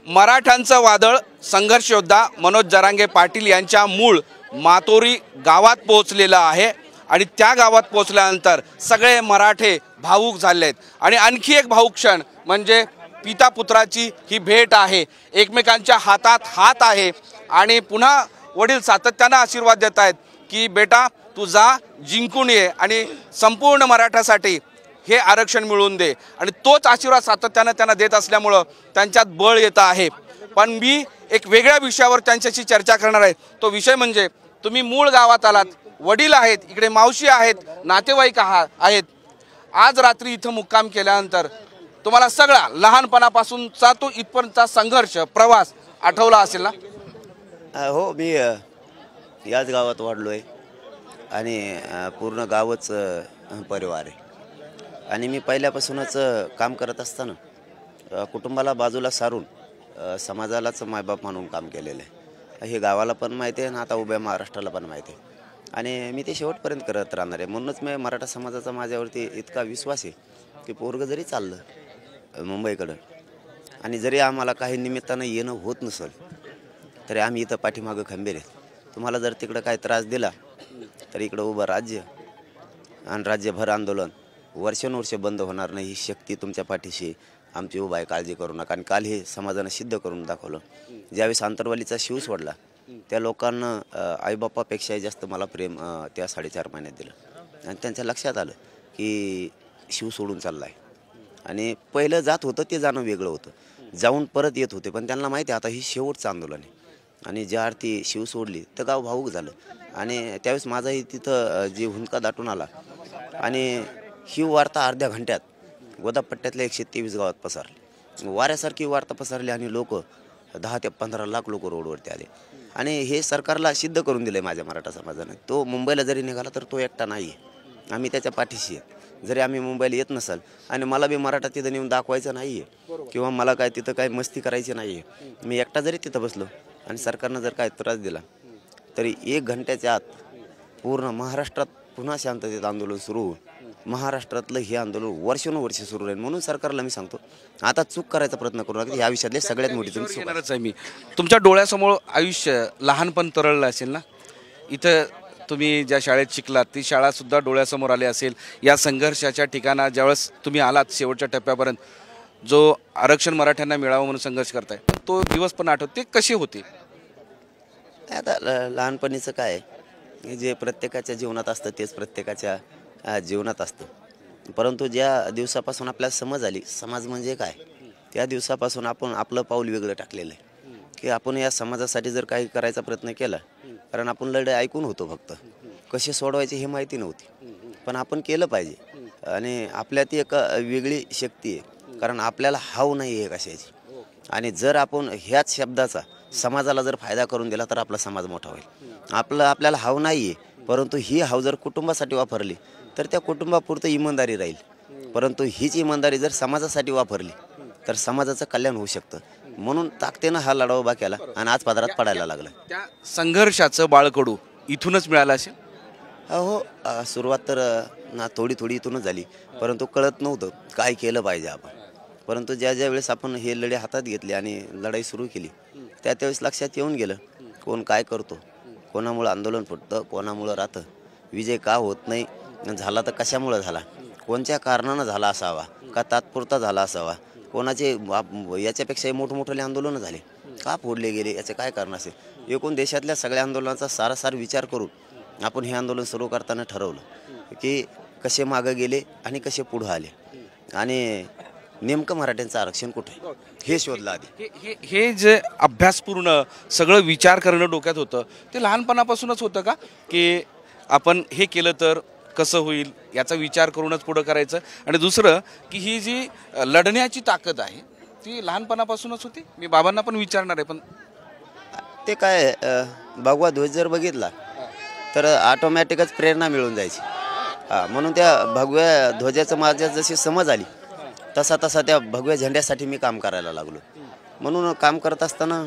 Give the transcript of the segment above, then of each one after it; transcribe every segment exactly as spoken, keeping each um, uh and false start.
मराठ्यांचं वादळ संघर्ष योद्धा मनोज जरांगे पाटील यांच्या मूळ मातोरी गावात पोहोचलेलं आहे आणि त्या गावात पोहोचल्यानंतर सगळे मराठे भावूक झाले आहेत। आणि आणखी एक भावूक क्षण म्हणजे पिता पुत्राची ही भेट आहे, एकमेकांच्या हातात हात आहे आणि पुन्हा वडील सातत्याने आशीर्वाद देत आहेत की बेटा तू जा, जिंकून ये आणि संपूर्ण मराठासाठी हे आरक्षण मिळवून दे। आणि तोच आशीर्वाद सातत्याने त्यांना देत असल्यामुळे त्यांच्यात बळ येत आहे। पण मी एक वेगळ्या विषयावर त्यांच्याशी चर्चा करणार आहे। तो विषय म्हणजे तुम्ही मूळ गावात आलात, वडील आहेत, इकडे मावशी आहेत, नातेवाईक आहेत। आज रात्री इथं मुक्काम केल्यानंतर तुम्हाला सगळा लहानपणापासूनचा तो इथपर्यंतचा संघर्ष प्रवास आठवला असेल ना? हो, मी याच गावात वाढलो आहे आणि पूर्ण गावच परिवार आहे आणि मी पहिल्यापासूनच काम करत असताना कुटुंबाला बाजूला सारून समाजालाच मायबाप म्हणून काम केलेलं आहे। हे गावाला पण माहिती आहे आणि आता उभ्या महाराष्ट्राला पण माहिती आहे आणि मी ते शेवटपर्यंत करत राहणार आहे। म्हणूनच मी मराठा समाजाचा माझ्यावरती इतका विश्वास आहे की पोरगं जरी चाललं मुंबईकडं आणि जरी आम्हाला काही निमित्तानं येणं होत नसेल तरी आम्ही इथं पाठीमागं खंबीर आहेत। तुम्हाला जर तिकडं काय त्रास दिला तर इकडं उभं राज्य आणि राज्यभर आंदोलन वर्षानुवर्षे बंद होणार नाही, ही शक्ती तुमच्या पाठीशी आमची उभा आहे, काळजी करू नका। आणि काल हे समाजानं सिद्ध करून दाखवलं। ज्यावेळेस आंतरवालीचा शिव सोडला त्या लोकांना आईबापापेक्षाही जास्त मला प्रेम त्या साडेचार महिन्यात दिलं आणि त्यांच्या लक्षात आलं की शिव सोडून चालला आहे। आणि पहिलं जात होतं ते जाणं वेगळं होतं, जाऊन परत येत होते, पण त्यांना माहिती आहे आता ही शेवटचं आंदोलन आहे। आणि ज्या अर्थी शिव सोडली तर गाव भावूक झालं आणि त्यावेळेस माझाही तिथं जी हुंदका दाटून आला आणि ही वार्ता अर्ध्या घंट्यात गोदापट्ट्यातल्या एकशे तेवीस गावात पसरली, वाऱ्यासारखी वार्ता पसरली आणि लोक दहा ते पंधरा लाख लोक रोडवरती आले आणि हे सरकारला सिद्ध करून दिलं आहे माझ्या मराठा समाजाने। तो मुंबईला जरी निघाला तर तो एकटा नाही आहे, आम्ही त्याच्या पाठीशी आहे। जरी आम्ही मुंबईला येत नसाल आणि मला बी मराठा तिथं नेऊन दाखवायचं नाही आहे किंवा मला काय तिथं काय मस्ती करायची नाही आहे, मी एकटा जरी तिथं बसलो आणि सरकारनं जर काय त्रास दिला तरी एक घंट्याच्या आत पूर्ण महाराष्ट्रात पुन्हा शांततेत आंदोलन सुरू होऊन महाराष्ट्रातलं हे आंदोलन वर्षानुवर्षे सुरू राहील। म्हणून सरकारला मी सांगतो आता चूक करायचा प्रयत्न करू नका, या विषयातले सगळ्यात मोठी तुम्ही येणारच आहे। मी तुमच्या डोळ्यासमोर आयुष्य लहानपण तरळलं असेल ना, इथं तुम्ही ज्या शाळेत शिकलात ती शाळासुद्धा डोळ्यासमोर आली असेल। या संघर्षाच्या ठिकाणा ज्यावेळेस तुम्ही आलात शेवटच्या टप्प्यापर्यंत, जो आरक्षण मराठ्यांना मिळावं म्हणून संघर्ष करताय, तो दिवस पण आठवत, ते कसे होते? आता लहानपणीचं काय जे प्रत्येकाच्या जीवनात असतं तेच प्रत्येकाच्या जीवनात असतं। परंतु ज्या दिवसापासून आपल्याला समज आली समाज म्हणजे काय, त्या दिवसापासून आपण आपलं पाऊल वेगळं टाकलेलं आहे की आपण या समाजासाठी जर काही करायचा प्रयत्न केला, कारण आपण लढाई ऐकून होतो, फक्त कसे सोडवायचे हे माहिती नव्हती, पण आपण केलं पाहिजे। आणि आपल्यात एक वेगळी शक्ती आहे, कारण आपल्याला हाव नाही आहे कशाची, आणि जर आपण ह्याच शब्दाचा समाजाला जर फायदा करून दिला तर आपला समाज मोठा होईल। आपलं आपल्याला हाव नाही आहे, परंतु ही हाव जर कुटुंबासाठी वापरली तर त्या कुटुंबापुरतं इमानदारी राहील, परंतु हीच इमानदारी जर समाजासाठी वापरली तर समाजाचं कल्याण होऊ शकतं। म्हणून ताकदीनं हा लढा उभा केला आणि आज पदरात पडायला लागला। त्या संघर्षाचं बाळकडू इथूनच मिळालं असेल? हो, सुरुवात तर ना थोडी थोडी इथूनच झाली, परंतु कळत नव्हतं काय केलं पाहिजे आपण। परंतु ज्या ज्या वेळेस आपण हे लढे हातात घेतले आणि लढाई सुरू केली त्या त्यावेळेस लक्षात येऊन गेलं कोण काय करतो, कोणामुळं आंदोलन फुटतं, कोणामुळं राहतं, विजय का होत नाही, झाला तर कशामुळं झाला, कोणत्या कारणानं झाला असावा, का तात्पुरता झाला असावा, कोणाचे याच्यापेक्षाही मोठमोठे आंदोलनं झाले का फोडले गेले, याचे काय कारण असेल। एकूण देशातल्या सगळ्या आंदोलनाचा सारासार विचार करून आपण हे आंदोलन सुरू करताना ठरवलं की कसे मागं गेले आणि कसे पुढं आले आणि नेमकं मराठ्यांचं आरक्षण कुठे हे शोधलं आधी। हे हे जे अभ्यासपूर्ण सगळं विचार करणं डोक्यात होतं ते लहानपणापासूनच होतं का, की आपण हे केलं तर कसं होईल याचा विचार करूनच पुढं करायचं? आणि दुसरं की ही जी लढण्याची ताकद आहे ती लहानपणापासूनच होती? मी बाबांना पण विचारणार आहे, पण ते काय भगवा ध्वज जर बघितला तर ऑटोमॅटिकच प्रेरणा मिळून जायची। हां, म्हणून त्या भगव्या ध्वजाचं माझ्या जशी समज आली तसा तसा त्या भगव्या झेंड्यासाठी मी काम करायला लागलो। म्हणून काम करत असताना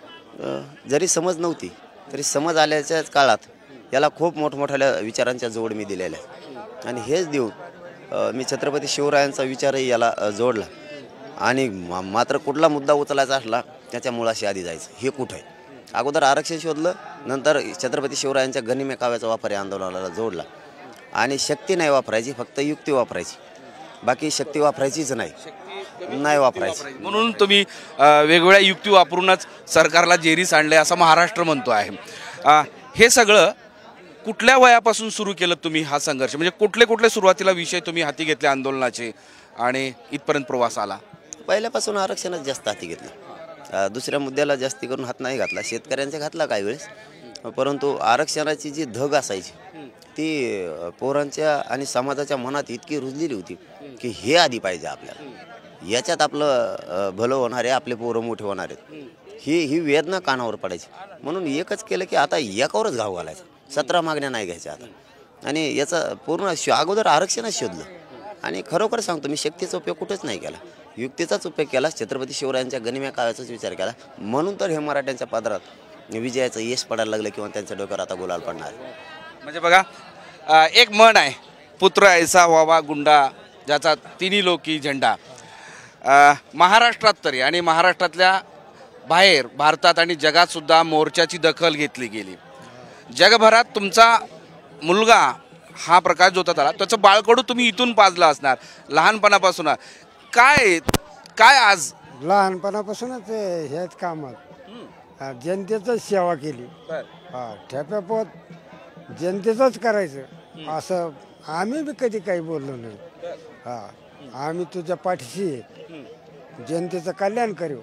जरी समज नव्हती तरी समज आल्याच्याच काळात याला खूप मोठमोठ्या विचारांच्या जोड मी दिलेल्या आहे आणि हेच देऊन मी छत्रपती शिवरायांचा विचारही याला जोडला आणि मा- मात्र कुठला मुद्दा उचलायचा असला त्याच्या मुळाशी आधी जायचं. हे कुठं आहे? अगोदर आरक्षण शोधलं, नंतर छत्रपती शिवरायांच्या गनिमे काव्याचा वापर या आंदोलनाला जोडला. आणि शक्ती नाही वापरायची, फक्त युक्ती वापरायची. बाकी शक्ती वापरायचीच नाही नाही वापरायची. म्हणून तुम्ही अ, वेगवेगळ्या युक्ती वापरूनच सरकारला जेरीस आणले असं महाराष्ट्र म्हणतो आहे. अ, हे सगळं कुठल्या वयापासून सुरू केलं तुम्ही हा संघर्ष? म्हणजे कुठले कुठले सुरुवातीला विषय तुम्ही हाती घेतले आंदोलनाचे आणि इथपर्यंत प्रवास आला? पहिल्यापासून आरक्षणच जास्त हाती घेतलं. अ, दुसऱ्या मुद्द्याला जास्ती करून हात नाही घातला. शेतकऱ्यांचा घातला काही वेळेस, परंतु आरक्षणाची जी धग असायची ती अ, पोरांच्या आणि समाजाच्या मनात इतकी रुजलेली होती की हे आधी पाहिजे आपल्याला, याच्यात आपलं अ, भलं होणार आहे, आपले पोरं मोठे होणार आहेत, ही ही वेदना कानावर पडायची. म्हणून एकच केलं की आता एकावरच घाव घालायचा, सतरा मागण्या नाही घ्यायच्या आता. आणि याचा पूर्ण श अगोदर आरक्षणच शोधलं. आणि खरोखर सांगतो मी, शक्तीचा उपयोग कुठेच नाही केला, युक्तीचाच उपयोग केला. छत्रपती शिवरायांच्या गनिम्या काळाचाच विचार केला. म्हणून तर हे मराठ्यांच्या पदरात विजयाचं यश पडायला लागलं किंवा त्यांच्या डोक्यावर आता गुलाल पडणार. म्हणजे बघा, अ, एक म्हण आहे, पुत्र ऐसा व्हावा गुंडा ज्याचा तिन्ही लोकी झेंडा. अ, महाराष्ट्रात तरी आणि महाराष्ट्रातल्या बाहेर भारतात आणि जगात सुद्धा मोर्चाची दखल घेतली गेली. जगभरात तुमचा मुलगा हा प्रकाश जोतात आला, त्याचं बाळकडू तुम्ही इथून पाजला असणार लहानपणापासून. काय काय आज लहानपणापासूनच ह्याच कामात जनतेचं सेवा केली. हा, ठेप्यापोत जनतेचंच करायचं असं आम्ही बी कधी काही बोललो नाही. हा, आम्ही तुझ्या पाठीशी आहे, जनतेचं कल्याण करू.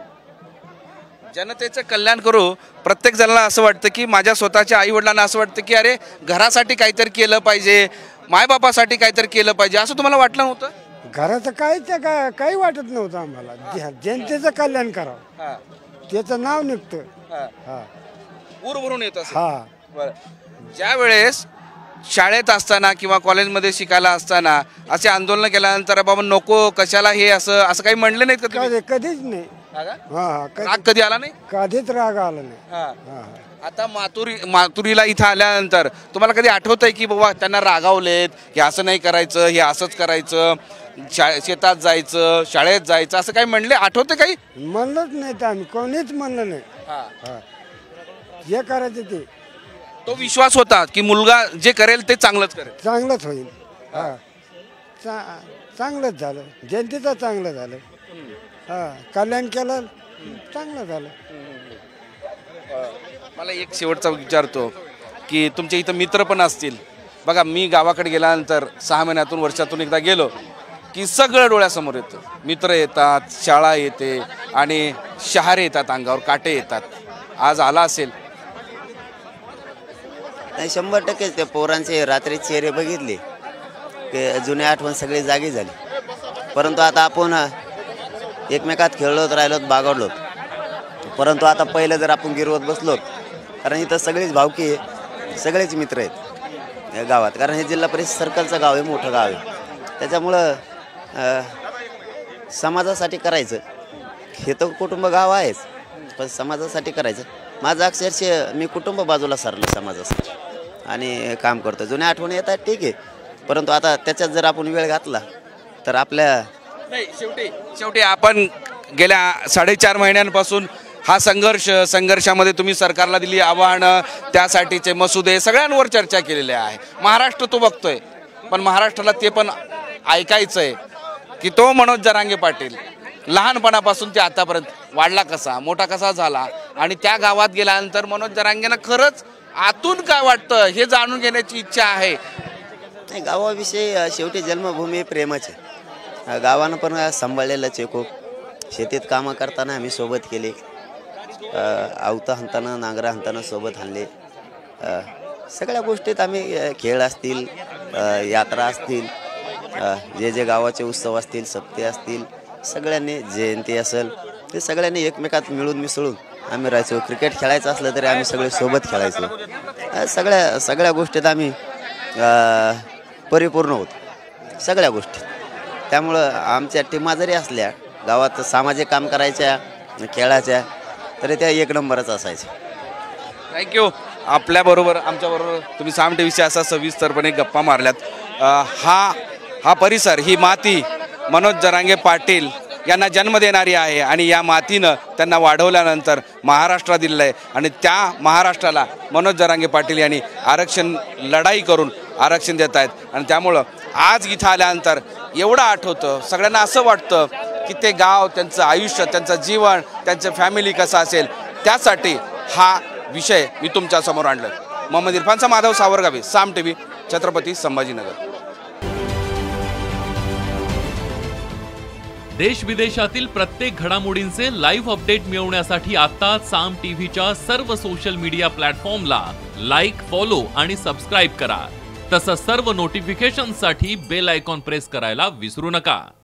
जनतेचं कल्याण करू. प्रत्येक जणाला असं वाटतं की माझ्या स्वतःच्या आई वडिलांना असं वाटतं की अरे घरासाठी काहीतरी केलं पाहिजे, मायबापासाठी काहीतरी केलं पाहिजे, असं तुम्हाला वाटलं नव्हतं? घराचं काही ते काय काही वाटत नव्हतं आम्हाला. जे- जनतेचं कल्याण करावं, त्याचं नाव निघतं. हा ऊर भरून येत असेल. हा बरं. ज्या वेळेस शाळेत असताना किंवा कॉलेजमध्ये शिकायला असताना असे आंदोलन केल्यानंतर बाबा नको कशाला हे असं असं काही म्हणले नाहीत का तुम्ही? कधी कधीच नाही. हा का? हा हा कधी- राग कधी आला नाही? कधीच राग आला नाही. हा. हा हा आता मातुरी मातुरीला इथं आल्यानंतर तुम्हाला कधी आठवत आहे की बाबा त्यांना रागावलेत, हे असं नाही करायचं, हे असंच करायचं, शा शेतात जायचं, शाळेत जायचं, असं काही म्हणले आठवतं काही? म्हणलंच नाही तर आम्ही कोणीच म्हणलं नाही. हा, जे करायचं ते तो विश्वास होता की मुलगा जे करेल ते चांगलंच करेल. चांगलंच होईल. हा, चा चांगलंच झालं, जनतेचं चांगलं झालं. हा, कल्याण केलं, चांगलं झालं. मला एक शेवटचा विचारतो की तुमच्या इथं मित्र पण असतील बघा. मी गावाकडे गेल्यानंतर सहा महिन्यातून वर्षातून एकदा गेलो की सगळं डोळ्यासमोर येतं. मित्र येतात, शाळा येते आणि शहारे येतात, अंगावर काटे येतात. आज आला असेल? नाही, शंभर टक्के त्या पोरांचे रात्री चेहरे बघितले की जुन्या आठवण सगळी जागी झाली. परंतु आता आपण एकमेकात खेळलोत, राहिलोत, बागडलोत. परंतु आता पहिलं जर आपण गिरवत बसलोत, कारण इथं सगळीच भावकी आहे, सगळेच मित्र आहेत या गावात. कारण हे जिल्हा परिषद सर्कलचं गाव आहे, मोठं गाव आहे. त्याच्यामुळं अ, समाजासाठी करायचं, हे तर कुटुंब गाव आहेच, पण समाजासाठी करायचं. माझं अक्षरशः मी कुटुंब बाजूला सारलं समाजासाठी आणि काम करतो. जुन्या आठवणी येतात ठीक आहे, परंतु आता त्याच्यात जर आपण वेळ घातला तर आपल्या नाही. शेवटी शेवटी आपण गेल्या साडेचार महिन्यांपासून हा संघर्ष संघर्षामध्ये तुम्ही सरकारला दिली आव्हानं, त्यासाठीचे मसुदे सगळ्यांवर चर्चा केलेली आहे. महाराष्ट्र तो बघतोय, पण महाराष्ट्राला ते पण ऐकायचं आहे की तो मनोज जरांगे पाटील लहानपणापासून ते आतापर्यंत वाढला कसा, मोठा कसा झाला, आणि त्या गावात गेल्यानंतर मनोज जरांगेंना खरंच आतून काय वाटतं हे जाणून घेण्याची इच्छा आहे. नाही, गावाविषयी अ, शेवटी जन्मभूमी प्रेमच आहे. गावानं पण सांभाळलेलंच आहे खूप. शेतीत कामं करताना आम्ही सोबत केले, आवता हाणताना, नांगरा हाणताना सोबत हाणले. अ, सगळ्या गोष्टीत आम्ही अ, खेळ असतील, अ, यात्रा असतील, अ, जे जे गावाचे उत्सव असतील, सप्ते असतील, सगळ्यांनी जयंती असेल, ते सगळ्यांनी एकमेकात मिळून मिसळून आम्ही राहायचो. क्रिकेट खेळायचं असलं तरी आम्ही सगळे सोबत खेळायचो. अ, सगळ्या सगळ्या गोष्टीत आम्ही अ, परिपूर्ण होतो, सगळ्या गोष्टी. त्यामुळं आमच्या टीमा जरी असल्या गावात सामाजिक काम करायच्या, खेळाच्या, तरी त्या एक नंबरच असायच्या. थँक्यू. आपल्याबरोबर आमच्याबरोबर तुम्ही साम टीव्हीच्या असा सविस्तरपणे गप्पा मारल्यात. अ, हा हा परिसर, ही माती मनोज जरांगे पाटील यांना जन्म देणारी आहे आणि या मातीनं त्यांना वाढवल्यानंतर महाराष्ट्र दिलेलं आहे आणि त्या महाराष्ट्राला मनोज जरांगे पाटील यांनी आरक्षण लढाई करून आरक्षण देत आहेत. आणि त्यामुळं आज इथं आल्यानंतर एवढं आठवतं, सगळ्यांना असं वाटतं की ते गाव, त्यांचं आयुष्य, त्यांचं जीवन, त्यांचं फॅमिली कसं असेल, त्यासाठी हा विषय मी तुमच्यासमोर आणलं. मोहम्मद इरफानचा माधव सावरगावी, साम टी व्ही, छत्रपती संभाजीनगर. देश विदेशातील प्रत्येक घडामोडींचे लाईव्ह अपडेट मिळवण्यासाठी आता साम टीव्हीच्या सर्व सोशल मीडिया प्लॅटफॉर्मला लाईक, फॉलो आणि सबस्क्राईब करा. तसंच सर्व नोटिफिकेशनसाठी बेल आयकॉन प्रेस करायला विसरू नका.